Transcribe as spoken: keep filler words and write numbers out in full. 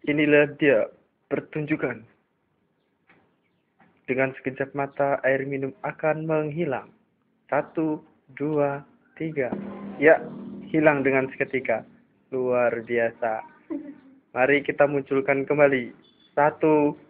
Inilah dia pertunjukan. Dengan sekejap mata, air minum akan menghilang. Satu, dua, tiga. Ya, hilang dengan seketika. Luar biasa. Mari kita munculkan kembali. Satu,